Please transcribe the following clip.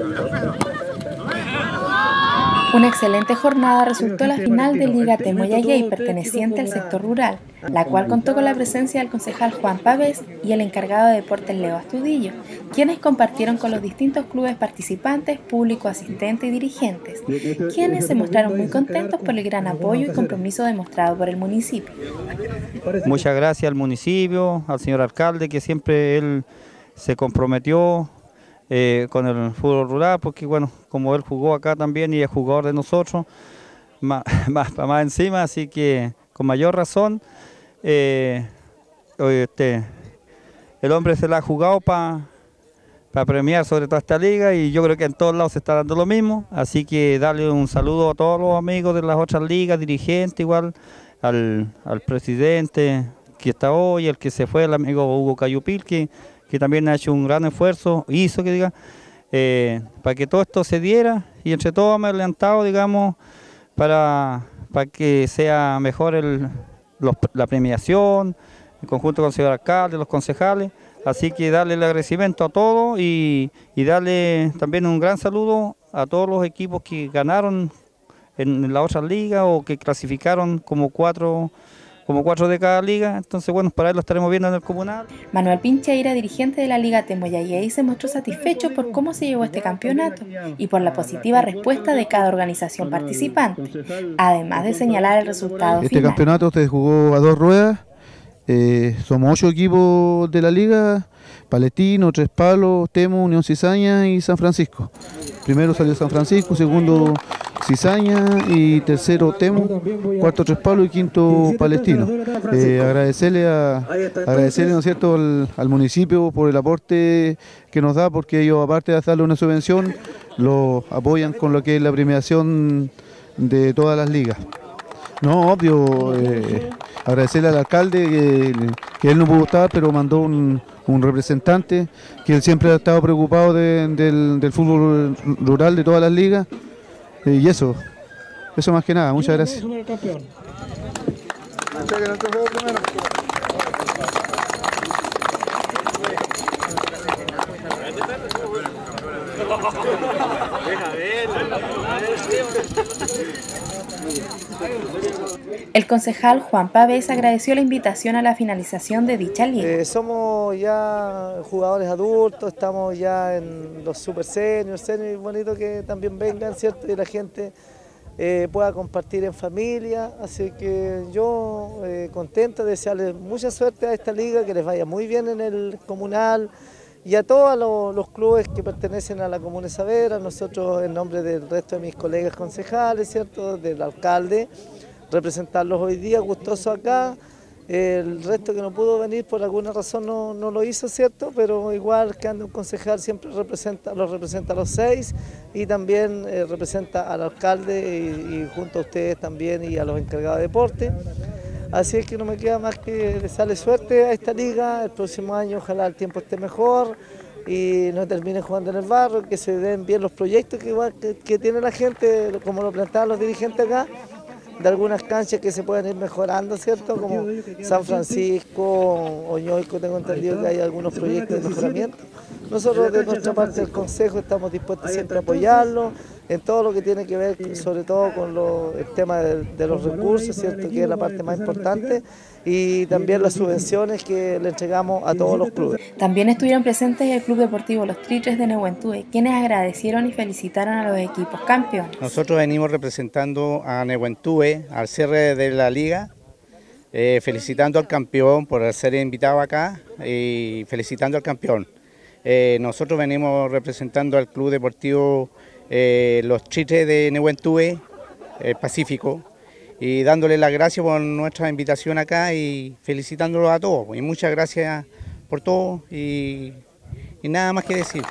Una excelente jornada resultó la final de Liga Temoyayay perteneciente al sector rural, la cual contó con la presencia del concejal Juan Pavés y el encargado de deportes Leo Astudillo, quienes compartieron con los distintos clubes participantes, público asistente y dirigentes, quienes se mostraron muy contentos por el gran apoyo y compromiso demostrado por el municipio. Muchas gracias al municipio, al señor alcalde, que siempre él se comprometió con el fútbol rural, porque bueno, como él jugó acá también y es jugador de nosotros, más encima, así que con mayor razón, el hombre se la ha jugado para premiar sobre toda esta liga, y yo creo que en todos lados se está dando lo mismo, así que darle un saludo a todos los amigos de las otras ligas, dirigentes igual, al presidente que está hoy, el que se fue, el amigo Hugo Cayupil, que también ha hecho un gran esfuerzo, para que todo esto se diera, y entre todos hemos adelantado, digamos, para que sea mejor la premiación, en conjunto con el señor alcalde, los concejales, así que darle el agradecimiento a todos y darle también un gran saludo a todos los equipos que ganaron en la otra liga o que clasificaron como cuatro de cada liga. Entonces, bueno, para él lo estaremos viendo en el comunal. Manuel Pincheira, dirigente de la Liga Temoyayay, se mostró satisfecho por cómo se llevó este campeonato y por la positiva respuesta de cada organización participante, además de señalar el resultado final. Este campeonato se jugó a 2 ruedas, somos 8 equipos de la liga: Palestino, Tres Palos, Temo, Unión Cizaña y San Francisco. Primero salió San Francisco, segundo Cizaña y tercero Temo, cuarto Tres Palos y quinto Palestino. Agradecerle, ¿no es cierto?, al municipio por el aporte que nos da, porque ellos, aparte de darle una subvención, lo apoyan con lo que es la premiación de todas las ligas. No, obvio, agradecerle al alcalde que él no pudo estar, pero mandó un representante, que él siempre ha estado preocupado del fútbol rural de todas las ligas, y eso más que nada. Muchas gracias. El concejal Juan Pavés agradeció la invitación a la finalización de dicha liga. Somos ya jugadores adultos, estamos ya en los super seniors, y bonito que también vengan, ¿cierto?, y la gente pueda compartir en familia, así que yo contento de desearles mucha suerte a esta liga, que les vaya muy bien en el comunal, y a todos los clubes que pertenecen a la Comuna de Saavedra. Nosotros, en nombre del resto de mis colegas concejales, ¿cierto?, del alcalde, representarlos hoy día, gustoso acá. El resto que no pudo venir por alguna razón no lo hizo, ¿cierto?, pero igual que anda un concejal siempre los representa a los 6, y también representa al alcalde y junto a ustedes también, y a los encargados de deporte. Así es que no me queda más que desearle suerte a esta liga. El próximo año ojalá el tiempo esté mejor y no terminen jugando en el barro, que se den bien los proyectos que tiene la gente, como lo planteaban los dirigentes acá, de algunas canchas que se pueden ir mejorando, ¿cierto?, como San Francisco, Oñoico, tengo entendido que hay algunos proyectos de mejoramiento. Nosotros, de nuestra parte del Consejo, estamos dispuestos siempre a apoyarlo en todo lo que tiene que ver, sobre todo con el tema de los recursos, ¿cierto?, que es la parte más importante, y también las subvenciones que le entregamos a todos los clubes. También estuvieron presentes el Club Deportivo Los Tritres de Nehuentue, quienes agradecieron y felicitaron a los equipos campeones. Nosotros venimos representando a Nehuentue al cierre de la liga, felicitando al campeón por ser invitado acá y felicitando al campeón. Nosotros venimos representando al Club Deportivo Los Tritres de Nehuentue, Pacífico, y dándole las gracias por nuestra invitación acá y felicitándolos a todos. Y muchas gracias por todo y nada más que decir.